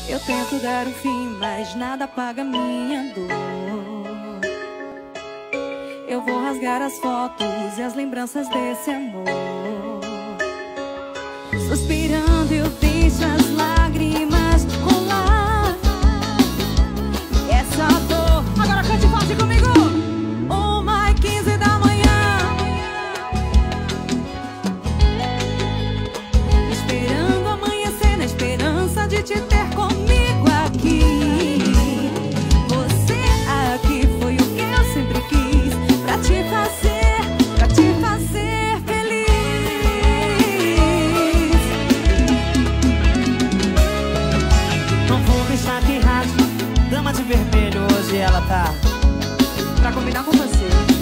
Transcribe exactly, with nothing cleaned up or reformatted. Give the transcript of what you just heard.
Eu tento dar um fim, mas nada apaga minha dor. Eu vou rasgar as fotos e as lembranças desse amor. Suspirando eu deixo as lágrimas rolar. E essa dor... Agora cante forte comigo! Uma e quinze da manhã, esperando amanhecer na esperança de te ter comigo aqui. Você aqui foi o que eu sempre quis, pra te fazer, pra te fazer feliz. Não vou deixar que rasgue, dama de vermelho, hoje ela tá Pra combinar com você.